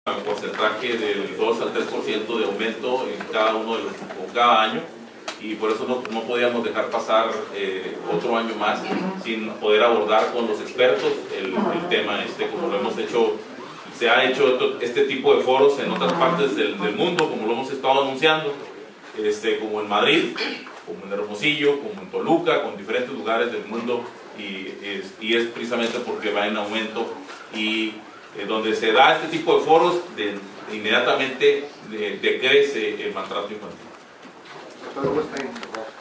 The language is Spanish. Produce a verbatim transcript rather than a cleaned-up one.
un porcentaje del dos al tres por ciento de aumento en cada uno de los, con cada año, y por eso no, no podíamos dejar pasar eh, otro año más sin poder abordar con los expertos el, el tema este, como lo hemos hecho. Se ha hecho este tipo de foros en otras partes del, del mundo, como lo hemos estado anunciando, este, como en Madrid, como en Hermosillo, como en Toluca, con diferentes lugares del mundo, y es, y es precisamente porque va en aumento, y eh, donde se da este tipo de foros, de, inmediatamente de, decrece el maltrato infantil.